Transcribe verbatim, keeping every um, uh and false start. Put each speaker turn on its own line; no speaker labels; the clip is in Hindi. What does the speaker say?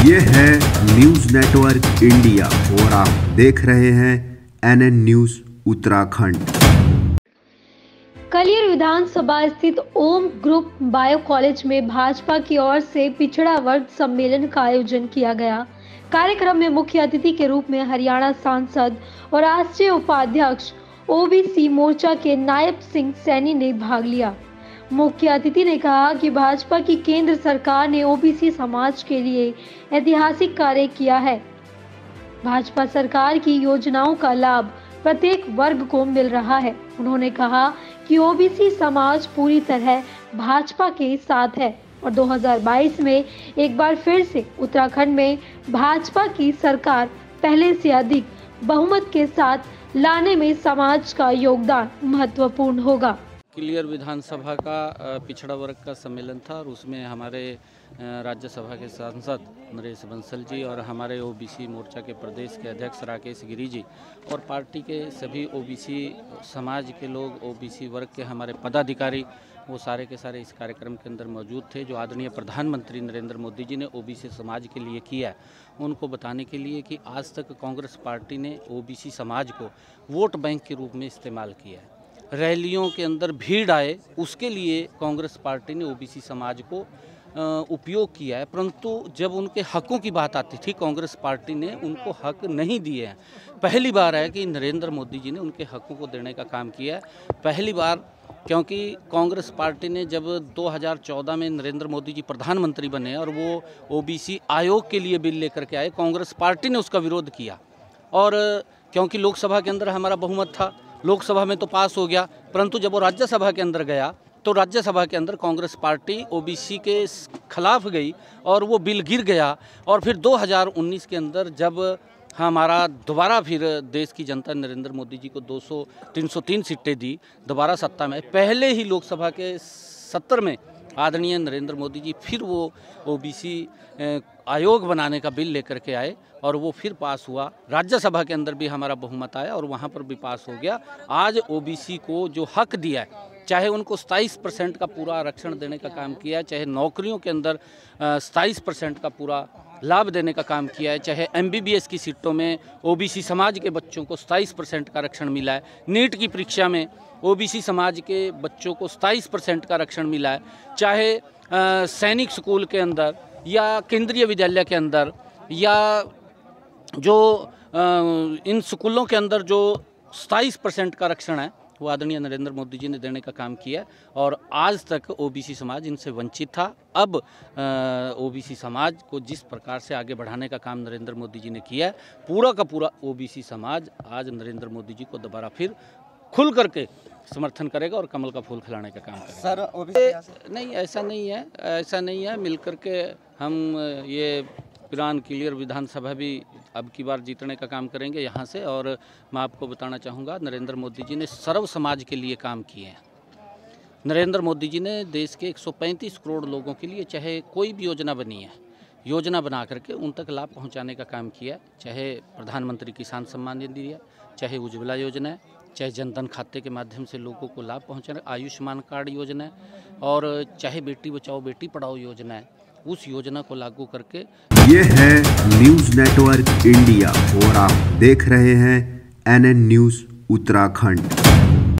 ये है न्यूज नेटवर्क इंडिया और आप देख रहे हैं N N news Uttarakhand.
Kaliyar विधानसभा स्थित ओम ग्रुप बायो कॉलेज में भाजपा की ओर से पिछड़ा वर्ग सम्मेलन का आयोजन किया गया। कार्यक्रम में मुख्य अतिथि के रूप में हरियाणा सांसद और राष्ट्रीय उपाध्यक्ष ओबीसी मोर्चा के नायब सिंह सैनी ने भाग लिया। मुख्य अतिथि ने कहा कि भाजपा की केंद्र सरकार ने ओबीसी समाज के लिए ऐतिहासिक कार्य किया है। भाजपा सरकार की योजनाओं का लाभ प्रत्येक वर्ग को मिल रहा है। उन्होंने कहा कि ओबीसी समाज पूरी तरह भाजपा के साथ है और दो हज़ार बाईस में एक बार फिर से उत्तराखंड में भाजपा की सरकार पहले से अधिक बहुमत के साथ लाने में समाज का योगदान महत्वपूर्ण होगा।
कलियर विधानसभा का पिछड़ा वर्ग का सम्मेलन था और उसमें हमारे राज्यसभा के सांसद नरेश बंसल जी और हमारे ओबीसी मोर्चा के प्रदेश के अध्यक्ष राकेश गिरी जी और पार्टी के सभी ओबीसी समाज के लोग, ओबीसी वर्ग के हमारे पदाधिकारी, वो सारे के सारे इस कार्यक्रम के अंदर मौजूद थे। जो आदरणीय प्रधानमंत्री नरेंद्र मोदी जी ने ओबीसी समाज के लिए किया है, उनको बताने के लिए कि आज तक कांग्रेस पार्टी ने ओबीसी समाज को वोट बैंक के रूप में इस्तेमाल किया है। रैलियों के अंदर भीड़ आए, उसके लिए कांग्रेस पार्टी ने ओबीसी समाज को उपयोग किया है, परंतु जब उनके हकों की बात आती थी कांग्रेस पार्टी ने उनको हक नहीं दिए हैं। पहली बार है कि नरेंद्र मोदी जी ने उनके हकों को देने का काम किया है। पहली बार, क्योंकि कांग्रेस पार्टी ने जब दो हज़ार चौदह में नरेंद्र मोदी जी प्रधानमंत्री बने और वो ओबीसी आयोग के लिए बिल लेकर के आए, कांग्रेस पार्टी ने उसका विरोध किया और क्योंकि लोकसभा के अंदर हमारा बहुमत था, लोकसभा में तो पास हो गया, परंतु जब वो राज्यसभा के अंदर गया तो राज्यसभा के अंदर कांग्रेस पार्टी ओबीसी के खिलाफ गई और वो बिल गिर गया। और फिर दो हज़ार उन्नीस के अंदर जब हमारा दोबारा फिर देश की जनता नरेंद्र मोदी जी को दो सौ तीन सौ तीन सीटें दी, दोबारा सत्ता में, पहले ही लोकसभा के सत्र में आदरणीय नरेंद्र मोदी जी फिर वो ओबीसी आयोग बनाने का बिल लेकर के आए और वो फिर पास हुआ। राज्यसभा के अंदर भी हमारा बहुमत आया और वहाँ पर भी पास हो गया। आज ओबीसी को जो हक दिया है, चाहे उनको सताईस परसेंट का पूरा आरक्षण देने का काम किया है, चाहे नौकरियों के अंदर सताईस परसेंट का पूरा लाभ देने का काम किया है, चाहे एमबीबीएस की सीटों में ओबीसी समाज के बच्चों को सताईस परसेंट का आरक्षण मिला है, नीट की परीक्षा में ओबीसी समाज के बच्चों को सताईस परसेंट का आरक्षण मिला है, चाहे आ, सैनिक स्कूल के अंदर या केंद्रीय विद्यालय के अंदर या जो आ, इन स्कूलों के अंदर जो सताईस परसेंट का आरक्षण है वो आदरणीय नरेंद्र मोदी जी ने देने का काम किया और आज तक ओबीसी समाज इनसे वंचित था। अब ओबीसी समाज को जिस प्रकार से आगे बढ़ाने का काम नरेंद्र मोदी जी ने किया है, पूरा का पूरा ओबीसी समाज आज नरेंद्र मोदी जी को दोबारा फिर खुल करके समर्थन करेगा और कमल का फूल खिलाने का काम करेगा।
सर ओबीसी
नहीं, ऐसा नहीं है, ऐसा नहीं है। मिलकर के हम ये पिरान कलियर विधानसभा भी अब की बार जीतने का काम करेंगे यहाँ से। और मैं आपको बताना चाहूँगा, नरेंद्र मोदी जी ने सर्व समाज के लिए काम किए हैं। नरेंद्र मोदी जी ने देश के एक सौ पैंतीस करोड़ लोगों के लिए चाहे कोई भी योजना बनी है, योजना बना करके उन तक लाभ पहुँचाने का काम किया। चाहे प्रधानमंत्री किसान सम्मान निधि है, चाहे उज्ज्वला योजना है, चाहे जनधन खाते के माध्यम से लोगों को लाभ पहुँचाना, आयुष्मान कार्ड योजना है, और चाहे बेटी बचाओ बेटी पढ़ाओ योजना है, उस योजना को लागू करके।
ये है न्यूज नेटवर्क इंडिया और आप देख रहे हैं एन एन न्यूज उत्तराखंड।